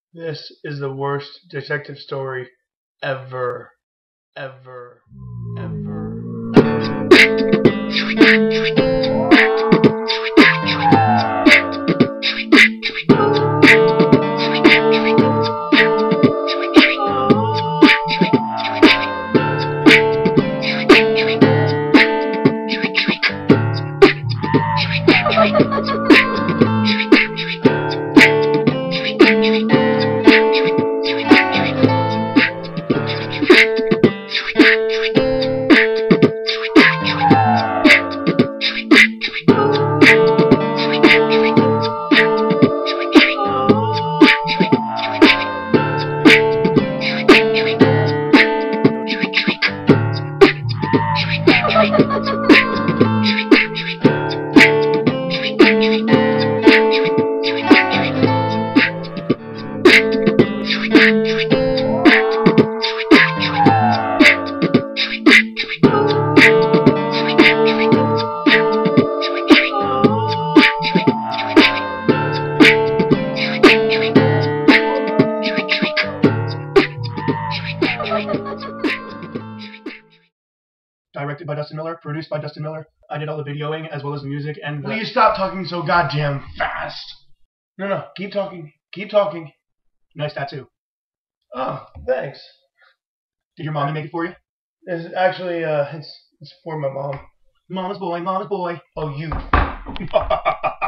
This is the worst detective story ever. Ever. Ever. Directed by Dustin Miller, produced by Dustin Miller. I did all the videoing as well as the music and Will you stop talking so goddamn fast? No, keep talking. Keep talking. Nice tattoo. Oh, thanks. Did your mommy make it for you? It's actually, it's for my mom. Mama's boy, mama's boy. Oh, you.